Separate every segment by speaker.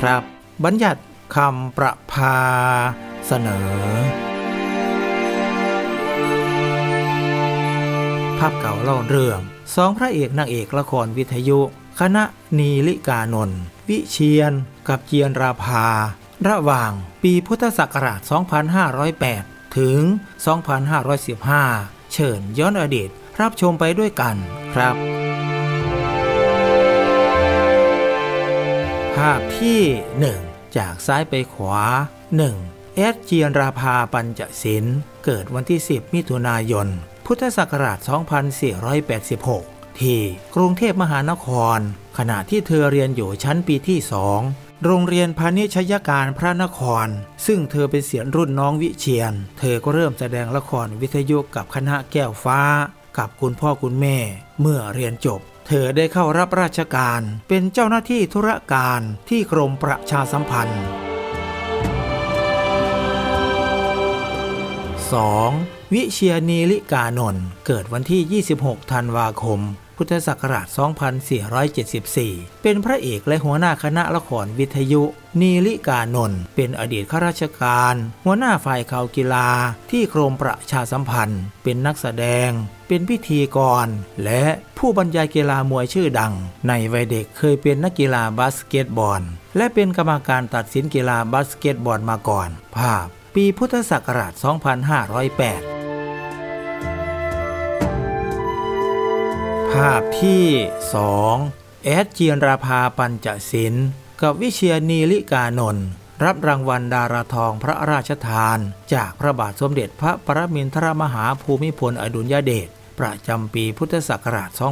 Speaker 1: ครับบัญญัติคำประภาเสนอภาพเก่าเล่าเรื่องสองพระเอกนางเอกละครวิทยุคณะนีลิกานนท์วิเชียรกับเจียรราภาระหว่างปีพุทธศักราช 2508 ถึง 2515 เชิญย้อนอดีตรับชมไปด้วยกันครับภาพที่ 1 จากซ้ายไปขวา 1. เจียรราภาปัญจศิลป์เกิดวันที่ 10 มิถุนายน พุทธศักราช 2486 ที่กรุงเทพมหานครขณะที่เธอเรียนอยู่ชั้นปีที่ 2 โรงเรียนพาณิชยการพระนครซึ่งเธอเป็นเสียนรุ่นน้องวิเชียรเธอก็เริ่มแสดงละครวิทยุกับคณะแก้วฟ้ากับคุณพ่อคุณแม่เมื่อเรียนจบเธอได้เข้ารับราชการเป็นเจ้าหน้าที่ธุรการที่กรมประชาสัมพันธ์ 2. วิเชียรนีลิกานนท์เกิดวันที่ 26 ธันวาคม พุทธศักราช 2474 เป็นพระเอกและหัวหน้าคณะละครวิทยุนีลิกานนท์เป็นอดีตข้าราชการหัวหน้าฝ่ายข่าวกีฬาที่กรมประชาสัมพันธ์เป็นนักแสดงเป็นพิธีกรและผู้บรรยายกีฬามวยชื่อดังในวัยเด็กเคยเป็นนักกีฬาบาสเกตบอลและเป็นกรรมการตัดสินกีฬาบาสเกตบอลมาก่อนภาพปีพุทธศักราช 2508 ภาพที่ 2 เจียรราภาปัญจศิลป์กับวิเชียรนีลิกานนท์รับรางวัลดาราทองพระราชทานจากพระบาทสมเด็จพระปรมินทรมหาภูมิพลอดุลยเดชประจำปีพุทธศักราช 2509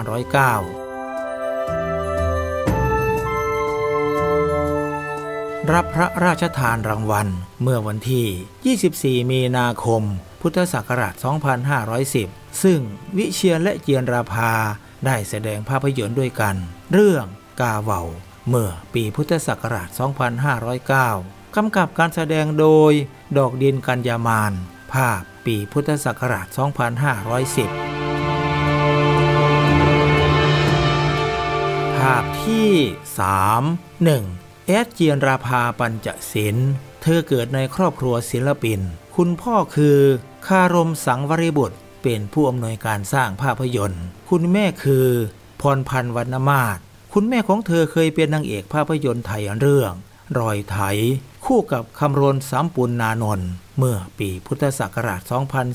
Speaker 1: รับพระราชทานรางวัลเมื่อวันที่ 24 มีนาคม พุทธศักราช 2510 ซึ่งวิเชียรและเจียรราภาได้แสดงภาพยนตร์ด้วยกันเรื่องกาเหว่าเมื่อปีพุทธศักราช 2509 กำกับการแสดงโดยดอกดินกัญญามานภาพปีพุทธศักราช 2510 ภาพที่ 3 1. เจียรราภาปัญจศิลป์เธอเกิดในครอบครัวศิลปินคุณพ่อคือคารมสังวริบุตรเป็นผู้อำนวยการสร้างภาพยนตร์คุณแม่คือพรพันธ์วรรณมาศคุณแม่ของเธอเคยเป็นนางเอกภาพยนตร์ไทยเรื่องรอยไถคู่กับคำรณสามปุณณานนท์เมื่อปีพุทธศักราช 2493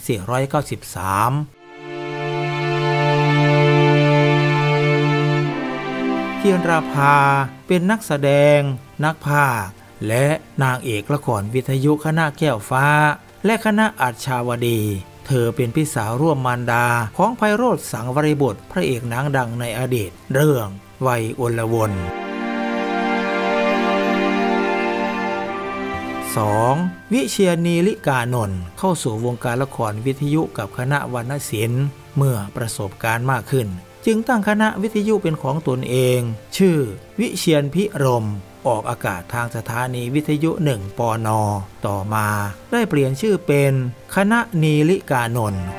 Speaker 1: เจียรราภาเป็นนักแสดงนักพากย์และนางเอกละครวิทยุคณะแก้วฟ้าและคณะอัจฉาวดีเธอเป็นพี่สาวร่วมมารดาของไพโรจน์สังวริบุตรพระเอกหนังดังในอดีตเรื่องวัยอลวน 2. วิเชียรนีลิกานนท์เข้าสู่วงการละครวิทยุกับคณะวรรณศิลป์เมื่อประสบการณ์มากขึ้นจึงตั้งคณะวิทยุเป็นของตนเองชื่อวิเชียรพิรมออกอากาศทางสถานีวิทยุ1 ปน.ต่อมาได้เปลี่ยนชื่อเป็นคณะนีลิกานนท์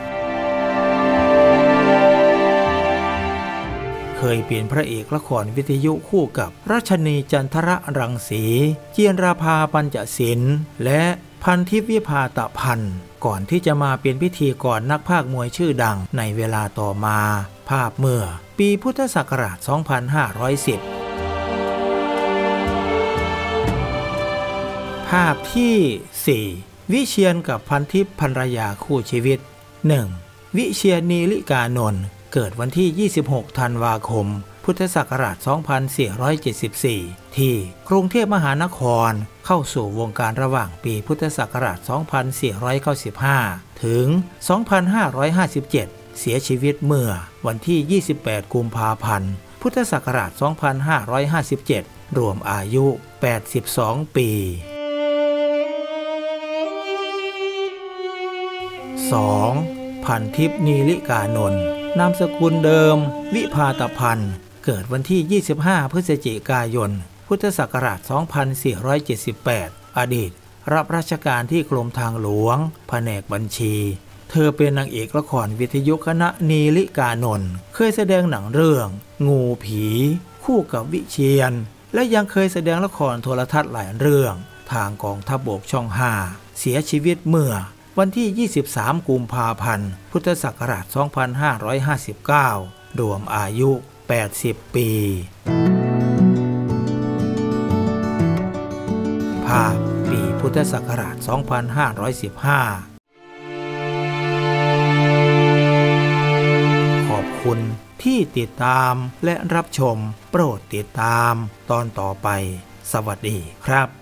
Speaker 1: เคยเป็นพระเอกละครวิทยุคู่กับรัชนีจันทรรังสีเจียรราภาปัญจศิลป์และพันทิพย์วิภาตะพันธ์ก่อนที่จะมาเป็นพิธีกรนักพากย์มวยชื่อดังในเวลาต่อมาภาพเมื่อปีพุทธศักราช 2510 ภาพที่ 4 วิเชียรกับพันทิพย์ภรรยาคู่ชีวิต 1. วิเชียรนีลิกานนท์เกิดวันที่ 26 ธันวาคม พุทธศักราช 2474 ที่กรุงเทพมหานครเข้าสู่วงการระหว่างปีพุทธศักราช 2495 ถึง 2557 เสียชีวิตเมื่อวันที่ 28 กุมภาพันธ์ พุทธศักราช 2557 รวมอายุ 82 ปี 2. พันทิพย์นีลิกานนท์นามสกุลเดิมวิภาตพันธ์เกิดวันที่ 25 พฤศจิกายน พุทธศักราช 2478 อดีตรับราชการที่กรมทางหลวงแผนกบัญชีเธอเป็นนางเอกละครวิทยุคณะนีลิกานนท์เคยแสดงหนังเรื่องงูผีคู่กับวิเชียรและยังเคยแสดงละครโทรทัศน์หลายเรื่องทางกองทัพบกช่อง 5เสียชีวิตเมื่อวันที่ 23 กุมภาพันธ์ พุทธศักราช 2559 รวมอายุ 80 ปี ภาพปีพุทธศักราช 2515 ขอบคุณที่ติดตามและรับชมโปรดติดตามตอนต่อไปสวัสดีครับ